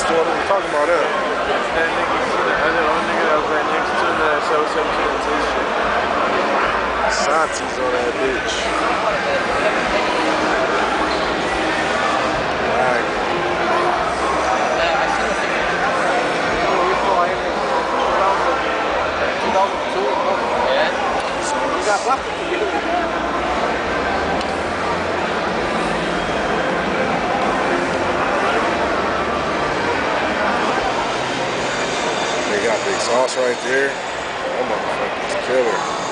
store. What are you talking about that? That nigga, the only nigga that was right next to me that showed some to that t-shirt. Santi's on that bitch. Wagon. They got the exhaust right there. That motherfucker's killer.